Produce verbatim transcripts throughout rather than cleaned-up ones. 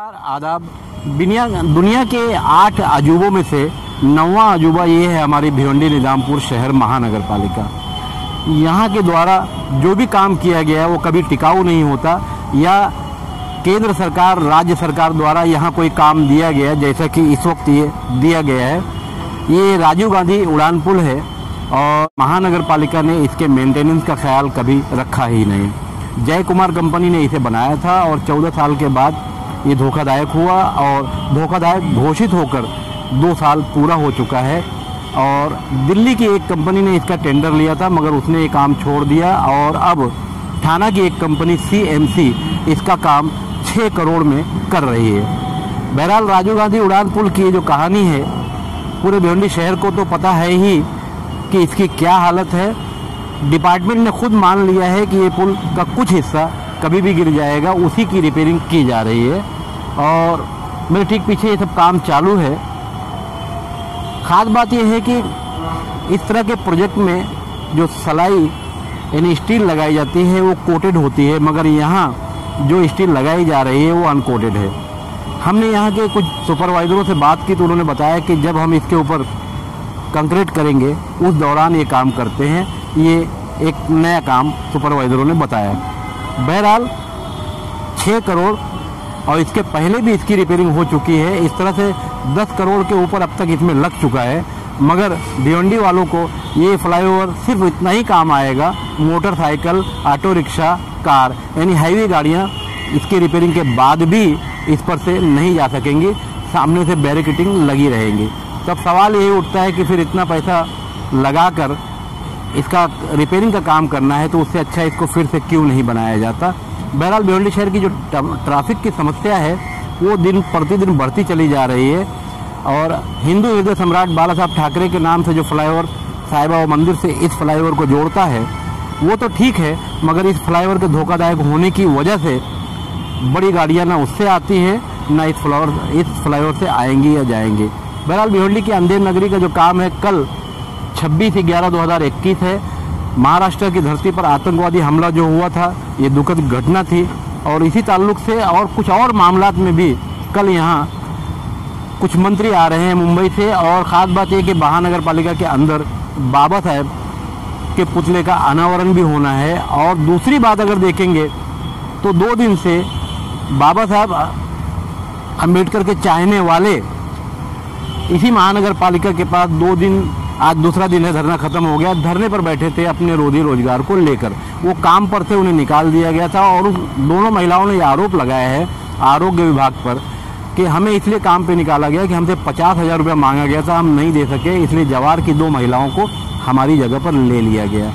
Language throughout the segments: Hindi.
नमस्कार आदाब। दुनिया दुनिया के आठ अजूबों में से नौवां अजूबा ये है हमारी भिवंडी निजामपुर शहर महानगर पालिका। यहाँ के द्वारा जो भी काम किया गया है वो कभी टिकाऊ नहीं होता, या केंद्र सरकार राज्य सरकार द्वारा यहाँ कोई काम दिया गया जैसा कि इस वक्त ये दिया गया है। ये राजीव गांधी उड़ान पुल है और महानगर पालिका ने इसके मेंटेनेंस का ख्याल कभी रखा ही नहीं। जय कुमार कंपनी ने इसे बनाया था और चौदह साल के बाद ये धोखादायक हुआ और धोखादायक घोषित होकर दो साल पूरा हो चुका है। और दिल्ली की एक कंपनी ने इसका टेंडर लिया था मगर उसने ये काम छोड़ दिया और अब थाना की एक कंपनी सी एम सी इसका काम छः करोड़ में कर रही है। बहरहाल राजीव गांधी उड़ान पुल की जो कहानी है पूरे भिवंडी शहर को तो पता है ही कि इसकी क्या हालत है। डिपार्टमेंट ने खुद मान लिया है कि ये पुल का कुछ हिस्सा कभी भी गिर जाएगा, उसी की रिपेयरिंग की जा रही है और मेरे ठीक पीछे ये सब काम चालू है। खास बात यह है कि इस तरह के प्रोजेक्ट में जो सलाई यानी स्टील लगाई जाती है वो कोटेड होती है, मगर यहाँ जो स्टील लगाई जा रही है वो अनकोटेड है। हमने यहाँ के कुछ सुपरवाइजरों से बात की तो उन्होंने बताया कि जब हम इसके ऊपर कंक्रीट करेंगे उस दौरान ये काम करते हैं। ये एक नया काम सुपरवाइजरों ने बताया। बहरहाल छः करोड़ और इसके पहले भी इसकी रिपेयरिंग हो चुकी है। इस तरह से दस करोड़ के ऊपर अब तक इसमें लग चुका है, मगर भिवंडी वालों को ये फ्लाईओवर सिर्फ इतना ही काम आएगा। मोटरसाइकिल, ऑटो रिक्शा, कार यानी हाईवे गाड़ियाँ इसके रिपेयरिंग के बाद भी इस पर से नहीं जा सकेंगी, सामने से बैरिकेडिंग लगी रहेंगी। तब सवाल यही उठता है कि फिर इतना पैसा लगाकर इसका रिपेयरिंग का काम करना है तो उससे अच्छा इसको फिर से क्यों नहीं बनाया जाता। बहरहाल भिवंडी शहर की जो ट्रैफिक की समस्या है वो दिन प्रतिदिन बढ़ती चली जा रही है और हिंदू हृदय सम्राट बाला साहब ठाकरे के नाम से जो फ्लाईओवर साईं बाबा मंदिर से इस फ्लाईओवर को जोड़ता है वो तो ठीक है, मगर इस फ्लाईओवर के धोखादायक होने की वजह से बड़ी गाड़ियाँ ना उससे आती हैं ना इस फ्लाईओवर इस फ्लाईओवर से आएंगी या जाएंगी। बहरहाल भिवंडी की अंधेर नगरी का जो काम है कल छब्बीस ग्यारह दो हज़ार इक्कीस है। महाराष्ट्र की धरती पर आतंकवादी हमला जो हुआ था ये दुखद घटना थी और इसी ताल्लुक से और कुछ और मामलात में भी कल यहाँ कुछ मंत्री आ रहे हैं मुंबई से। और ख़ास बात यह कि महानगर पालिका के अंदर बाबा साहब के पुतले का अनावरण भी होना है। और दूसरी बात अगर देखेंगे तो दो दिन से बाबा साहब अम्बेडकर के चाहने वाले इसी महानगर पालिका के पास दो दिन, आज दूसरा दिन है, धरना खत्म हो गया, धरने पर बैठे थे अपने रोजी रोजगार को लेकर। वो काम पर से उन्हें निकाल दिया गया था और उस दोनों महिलाओं ने ये आरोप लगाया है आरोग्य विभाग पर कि हमें इसलिए काम पे निकाला गया कि हमसे पचास हजार रुपया मांगा गया था, हम नहीं दे सके, इसलिए जवार की दो महिलाओं को हमारी जगह पर ले लिया गया।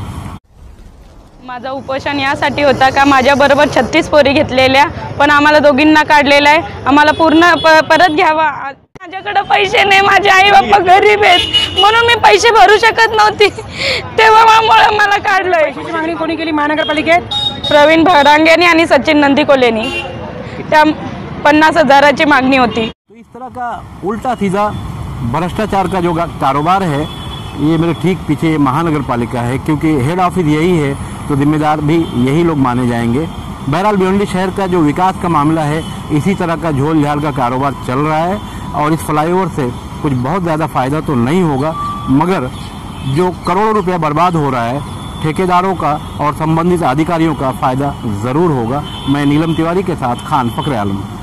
माझा उपोषण यासाठी होता का माझ्याबरोबर छत्तीस पोरी घेतलेल्या पण आम्हाला दोघींना काढलेला आहे, आम्हाला पूर्ण प, परत घ्यावा। माझ्याकडे पैसे नाही, माझे आई बाप्पा गरीब आहेत म्हणून मी पैसे भरू शकत नव्हती, तेव्हा मला काढलंय। मागणी कोणी केली महानगरपालिकेत? प्रवीण भडांगेनी आणि सचिन नंदीकोलेनी, त्या पन्नास हजाराची मागणी होती। तो इस तरह का उल्टा सीधा भ्रष्टाचार का जो कारोबार है ये मेरे ठीक पीछे महानगर पालिका है, क्योंकि हेड ऑफिस यही है तो जिम्मेदार भी यही लोग माने जाएंगे। बहरहाल भिवंडी शहर का जो विकास का मामला है इसी तरह का झोल झाल का कारोबार चल रहा है और इस फ्लाईओवर से कुछ बहुत ज़्यादा फ़ायदा तो नहीं होगा, मगर जो करोड़ों रुपया बर्बाद हो रहा है ठेकेदारों का और संबंधित अधिकारियों का फ़ायदा ज़रूर होगा। मैं नीलम तिवारी के साथ खान फखरे आलम।